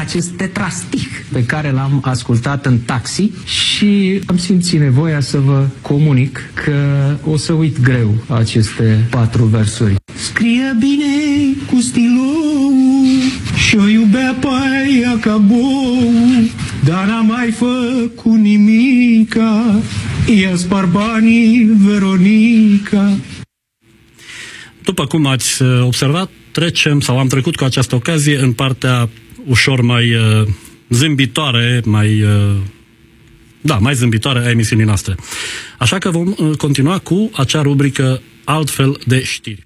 acest tetrastih pe care l-am ascultat în taxi și am simțit nevoia să vă comunic că o să uit greu aceste 4 versuri. Scrie bine cu stilou și-o iubea pe aia ca bou, dar n-a mai făcut nimica, i-a spart banii Veronica. După cum ați observat, am trecut cu această ocazie în partea ușor mai zâmbitoare, mai zâmbitoare a emisiunii noastre. Așa că vom continua cu acea rubrică Altfel de știri.